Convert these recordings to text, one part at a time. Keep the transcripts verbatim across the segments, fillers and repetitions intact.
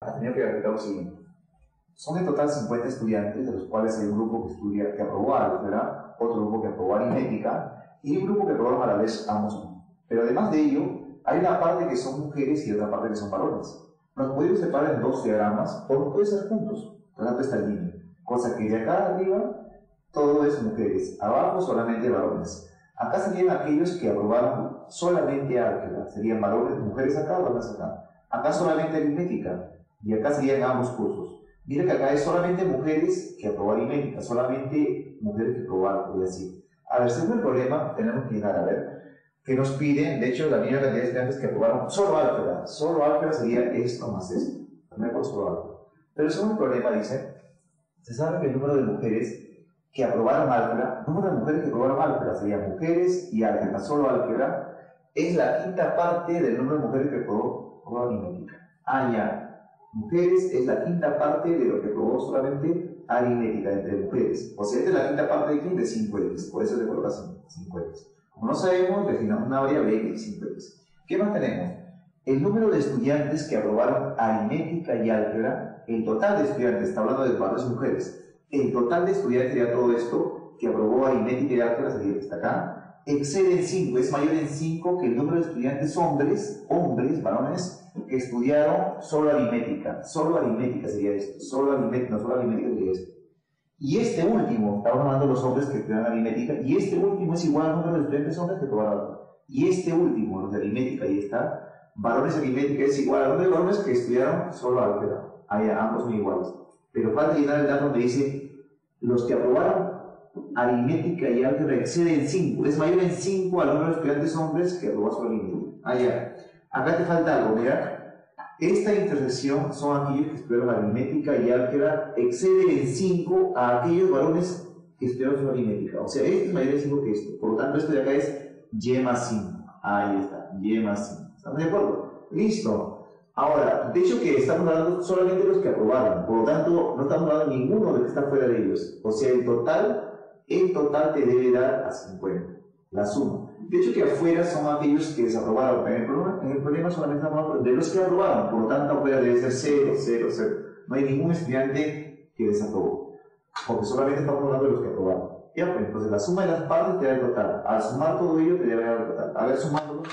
ha tenido que verificar lo siguiente. Son en total cincuenta estudiantes, de los cuales hay un grupo que estudia, que aprobó álgebra, otro grupo que aprobó aritmética, y un grupo que aprobaron a la vez ambos. Pero además de ello, hay una parte que son mujeres y otra parte que son varones. Nos podemos separar en dos diagramas, o no puede ser juntos, por lo tanto esta línea. Cosa que de acá arriba, todo es mujeres, abajo solamente varones. Acá serían aquellos que aprobaron solamente álgebra, serían varones, mujeres acá, varones acá. Acá solamente aritmética, y acá serían ambos cursos. Mira que acá es solamente mujeres que aprobaron aritmética, solamente mujeres que aprobaron, voy a decir. A ver, según el problema, tenemos que llegar a ver que nos piden, de hecho, la misma cantidad de estudiantes que aprobaron solo álgebra. Solo álgebra sería esto más esto. Mejor solo álgebra. Pero según el problema dice, se sabe que el número de mujeres que aprobaron álgebra, el número de mujeres que aprobaron álgebra sería mujeres y álgebra, solo álgebra, es la quinta parte del número de mujeres que aprobó aritmética. Ah, ya. Mujeres es la quinta parte de lo que aprobó solamente aritmética entre mujeres. O sea, esta es la quinta parte de quién? De cinco equis. Por eso le colocas cinco equis. Como no sabemos, definamos una variable x y cinco equis. ¿Qué más tenemos? El número de estudiantes que aprobaron aritmética y álgebra, el total de estudiantes, está hablando de varones y mujeres, el total de estudiantes de todo esto que aprobó aritmética y álgebra, sería que está acá, excede en cinco, es mayor en cinco que el número de estudiantes hombres, hombres, varones, que estudiaron solo aritmética. Solo aritmética sería esto, solo aritmética, no solo aritmética sería esto. Y este último, estamos hablando de los hombres que estudian aritmética, y este último es igual al número de estudiantes hombres que aprobaron. Y este último, los de aritmética, ahí está, varones aritmética es igual al número de varones que estudiaron solo álgebra. Ahí ambos son iguales. Pero falta llenar el dato donde dice, los que aprobaron aritmética y álgebra exceden cinco, es mayor en cinco al número de estudiantes hombres que aprobaron solo aritmética. Ah, ya. Acá te falta algo, mira. Esta intersección son aquellos que estudiaron aritmética y álgebra, excede en cinco a aquellos varones que estudiaron solo aritmética. O sea, este es mayor en cinco que esto. Por lo tanto, esto de acá es y más cinco. Ahí está, y más cinco. ¿Estamos de acuerdo? Listo. Ahora, de hecho que estamos hablando solamente de los que aprobaron. Por lo tanto, no estamos hablando de ninguno de los que está fuera de ellos. O sea, el total, el total te debe dar a cincuenta. La suma. De hecho que afuera son aquellos que desaprobaron. En el problema, en el problema solamente estamos hablando de los que aprobaron. Por lo tanto, afuera debe ser cero, cero, cero. No hay ningún estudiante que desaprobó. Porque solamente estamos hablando de los que aprobaron. Ya, pues, entonces la suma de las partes te da el total. Al sumar todo ello te debe dar el total. A ver, sumándolo.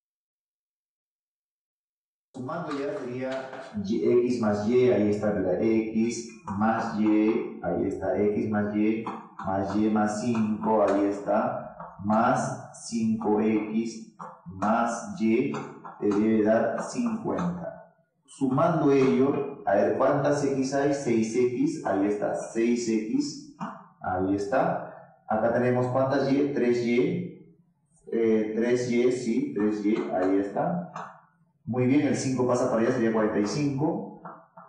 Sumando ya sería y, x más y, ahí está, mira, x más y, ahí está, x más y, más y más cinco, ahí está. Más cinco equis más y te debe dar cincuenta. Sumando ello, a ver cuántas x hay, seis equis, ahí está, seis equis, ahí está. Acá tenemos cuántas y, tres y, eh, tres y, sí, tres y, ahí está. Muy bien, el cinco pasa para allá, sería cuarenta y cinco.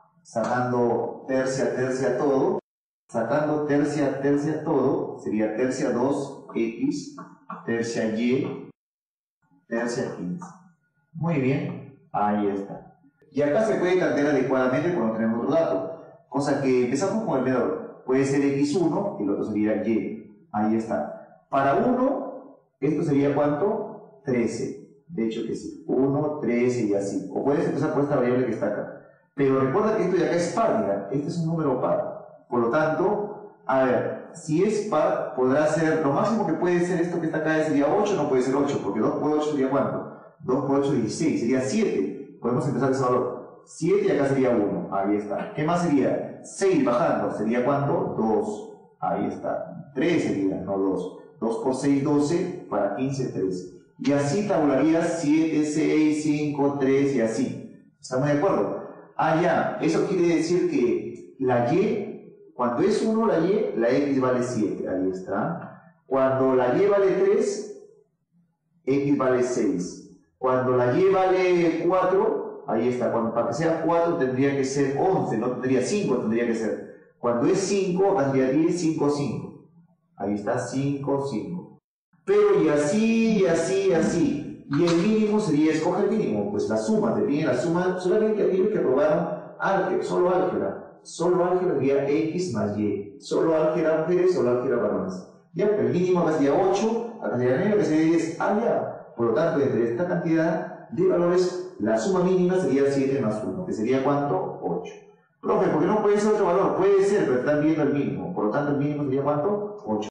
Sacando tercia, tercia, todo. Sacando tercia, tercia, todo, sería tercia dos equis, tercia y, tercia quince. Muy bien, ahí está. Y acá se puede cantar adecuadamente cuando tenemos otro dato. Cosa que empezamos con el menor. Puede ser equis uno y el otro sería y. Ahí está. Para uno, esto sería ¿cuánto? trece. De hecho que sí. uno, trece y así. O puedes empezar por esta variable que está acá. Pero recuerda que esto de acá es par, mira. Este es un número par. Por lo tanto, a ver, si es par, podrá ser, lo máximo que puede ser esto que está acá sería ocho, no puede ser ocho, porque dos por ocho sería ¿cuánto? dos por ocho, dieciséis, sería siete. Podemos empezar ese valor. siete y acá sería uno, ahí está. ¿Qué más sería? seis bajando, ¿sería cuánto? dos, ahí está. tres sería, no dos. dos por seis, doce, para quince, trece. Y así tabularías siete, seis, cinco, tres y así. ¿Estamos de acuerdo? Ah, ya, eso quiere decir que la y, cuando es uno la y, la x vale siete, ahí está. Cuando la y vale tres, x vale seis. Cuando la y vale cuatro, ahí está. Cuando, para que sea cuatro tendría que ser once, no tendría cinco, tendría que ser. Cuando es cinco, tendría diez, cinco, cinco. Ahí está, cinco, cinco. Pero y así, y así, y así. Y el mínimo sería, escoge el mínimo, pues la suma, te piden la suma solamente aquellos que aprobaron álgebra, solo álgebra. Solo álgebra sería x más y. Solo álgebra mujeres, solo álgebra varones. Ya, pero el mínimo acá sería ocho, acá sería nueve, acá sería diez. Ah, ya. Por lo tanto, entre esta cantidad de valores, la suma mínima sería siete más uno, que sería ¿cuánto? ocho. Profe, ¿por qué no puede ser otro valor? Puede ser, pero están viendo el mínimo. Por lo tanto, el mínimo sería ¿cuánto? ocho.